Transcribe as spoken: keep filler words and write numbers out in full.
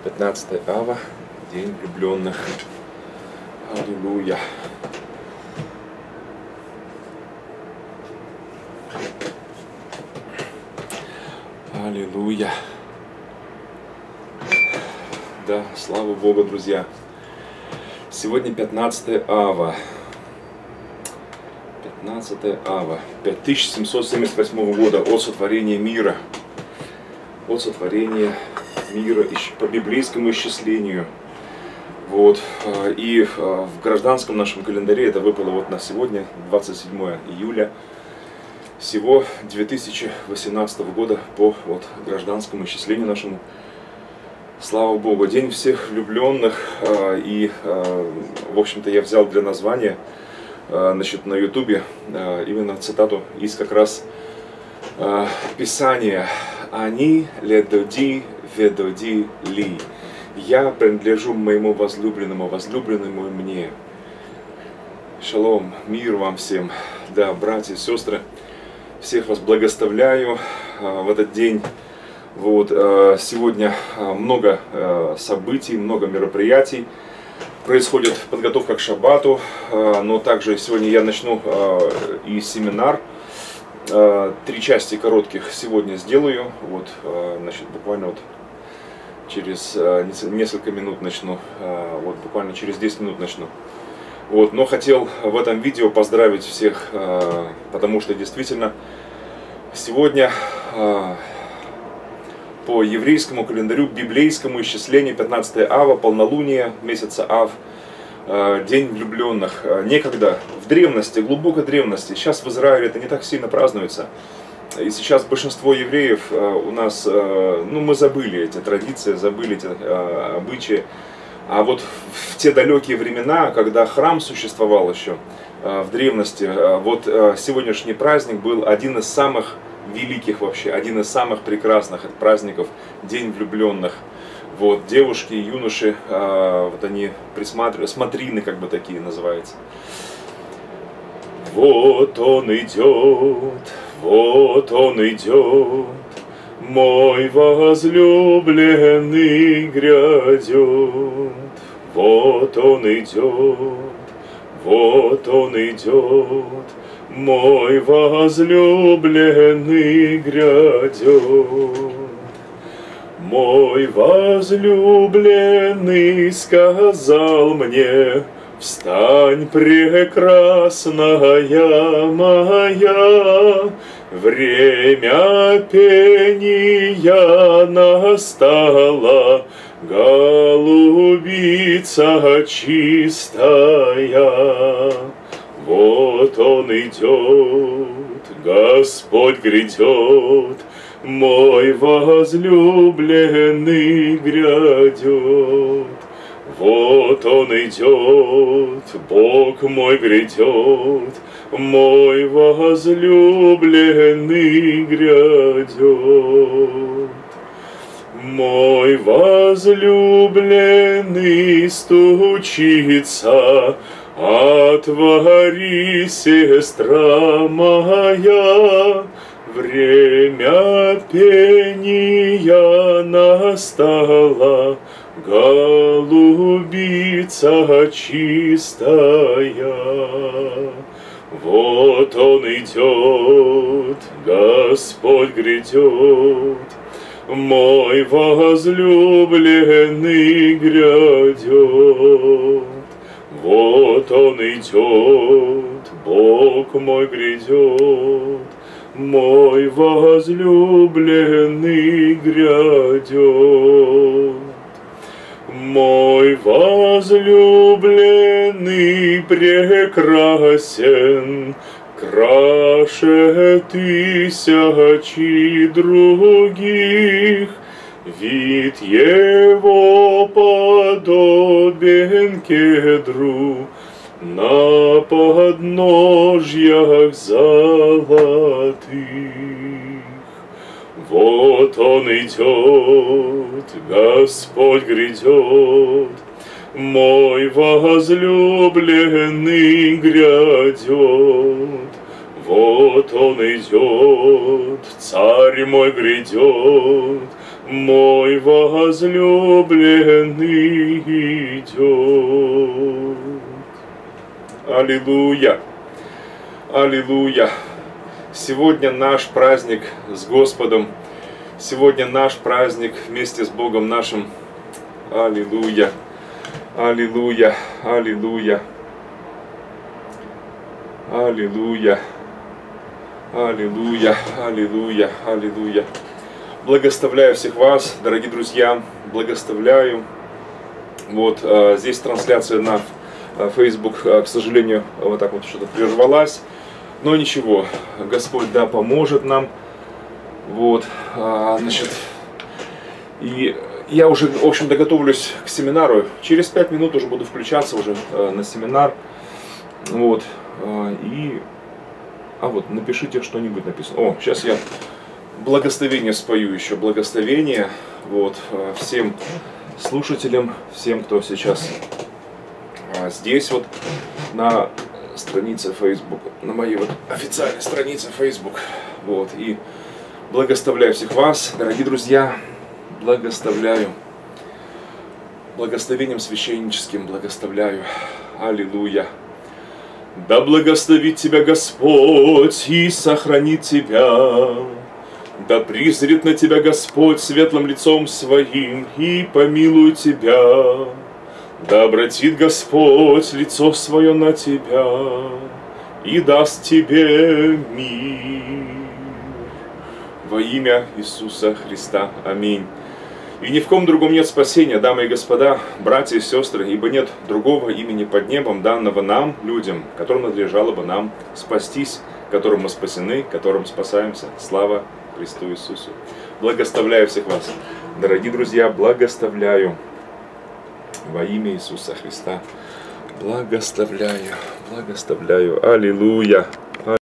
пятнадцатое ава, день влюбленных. Аллилуйя. Аллилуйя. Да, слава Богу, друзья. Сегодня пятнадцатое ава. пятнадцатое ава. пять тысяч семьсот семьдесят восьмого года от сотворения мира. От сотворения мира по библейскому исчислению. Вот. И в гражданском нашем календаре это выпало вот на сегодня, двадцать седьмое июля. Всего две тысячи восемнадцатого года по вот гражданскому исчислению нашему. Слава Богу, день всех влюбленных. И, в общем-то, я взял для названия, значит, на ютубе именно цитату из как раз Писания. Они ледоди ведоди ли. Я принадлежу моему возлюбленному, возлюбленному мне. Шалом, мир вам всем. Да, братья и сестры, всех вас благословляю в этот день. Вот, сегодня много событий, много мероприятий. Происходит подготовка к шаббату, но также сегодня я начну и семинар. Три части коротких сегодня сделаю. Вот, значит, буквально вот через несколько минут начну. Вот, буквально через десять минут начну. Вот, но хотел в этом видео поздравить всех, потому что действительно сегодня по еврейскому календарю, библейскому исчислению пятнадцатое ава, полнолуние месяца Ав, день влюбленных. Некогда, в древности, глубокой древности, сейчас в Израиле это не так сильно празднуется. И сейчас большинство евреев у нас, ну, мы забыли эти традиции, забыли эти обычаи. А вот в те далекие времена, когда храм существовал еще в древности, вот сегодняшний праздник был один из самых великих вообще, один из самых прекрасных праздников, День влюбленных. Вот, девушки, юноши, вот они присматривают, смотрины как бы такие называются. Вот он идет, вот он идет, мой возлюбленный грядет. Вот он идет, вот он идет, мой возлюбленный грядет. Мой возлюбленный сказал мне: встань, прекрасная моя, время пения настало, голубица чистая. Вот он идет, Господь грядет, мой возлюбленный грядет. Вот он идет, Бог мой грядет, мой возлюбленный грядет. Мой возлюбленный стучится, отвори, сестра моя, время пения настало, голубица чистая. Вот он идет, Господь грядет, мой возлюбленный грядет. Вот он идет, Бог мой грядет, мой возлюбленный грядет. Мой возлюбленный прекрасен, краше тысячи других, вид его подобен кедру на подножьях золотых. Вот он идет, Господь грядет, мой возлюбленный грядет. Вот он идет, царь мой грядет, мой возлюбленный идет. Аллилуйя! Аллилуйя! Сегодня наш праздник с Господом. Сегодня наш праздник вместе с Богом нашим. Аллилуйя! Аллилуйя! Аллилуйя! Аллилуйя! Аллилуйя! Аллилуйя! Аллилуйя! Благословляю всех вас, дорогие друзья, благословляю. Вот э, здесь трансляция на э, Facebook, э, к сожалению, вот так вот что-то прервалась. Но ничего, Господь, да, поможет нам. Вот, э, значит, и я уже, в общем-то, готовлюсь к семинару. Через пять минут уже буду включаться уже э, на семинар. Вот, э, и... А вот, напишите что-нибудь написано. О, сейчас я... Благословение спою еще, благословение вот, всем слушателям, всем, кто сейчас здесь вот на странице Facebook, на моей вот официальной странице Facebook. Вот, и благословляю всех вас, дорогие друзья, благословляю, благословением священническим благословляю. Аллилуйя. Да благословит тебя Господь и сохранит тебя. Да призрит на тебя Господь светлым лицом своим и помилует тебя. Да обратит Господь лицо свое на тебя и даст тебе мир. Во имя Иисуса Христа. Аминь. И ни в ком другом нет спасения, дамы и господа, братья и сестры, ибо нет другого имени под небом, данного нам, людям, которым надлежало бы нам спастись, которым мы спасены, которым спасаемся. Слава Христу Иисусу. Благословляю всех вас, дорогие друзья, благословляю во имя Иисуса Христа. Благословляю, благословляю. Аллилуйя.